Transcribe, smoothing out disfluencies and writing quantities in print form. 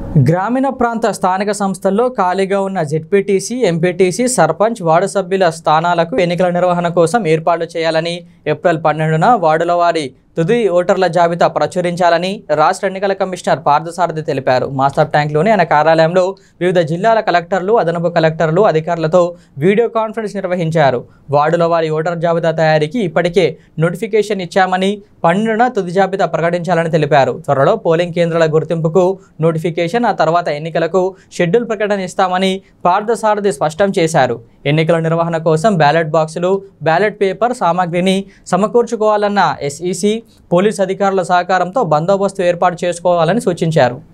గ్రామీణ ప్రాంత స్థానిక సంస్థల్లో ఖాళీగా ఉన్న జెడ్పీటీసీ, ఎంపీటీసీ, సర్పంచ్, వార్డు సభ్యుల స్థానాలకు ఎన్నికల నిర్వహణ కోసం ఏర్పాట్లు చేయాలని ఏప్రిల్ 12న వార్డుల వారి తుది ఓటర్ల జాబితా ప్రచురించాలని రాష్ట్ర ఎన్నికల కమిషనర్ పార్థసారథి తెలిపారు. మాస్టర్ ట్యాంక్లోని ఆయన కార్యాలయంలో వివిధ జిల్లాల కలెక్టర్లు, అదనపు కలెక్టర్లు, అధికారులతో వీడియో కాన్ఫరెన్స్ నిర్వహించారు. వార్డుల వారి ఓటర్ జాబితా తయారీకి ఇప్పటికే నోటిఫికేషన్ ఇచ్చామని, 12న తుది జాబితా ప్రకటించాలని తెలిపారు. త్వరలో పోలింగ్ కేంద్రాల గుర్తింపుకు నోటిఫికేషన్, ఆ తర్వాత ఎన్నికలకు షెడ్యూల్ ప్రకటన ఇస్తామని పార్థసారథి స్పష్టం చేశారు. ఎన్నికల నిర్వహణ కోసం బ్యాలెట్ బాక్సులు, బ్యాలెట్ పేపర్ సామాగ్రిని సమకూర్చుకోవాలన్న ఎస్ఈసి, పోలీస్ అధికారుల సహకారంతో బందోబస్తు ఏర్పాటు చేసుకోవాలని సూచించారు.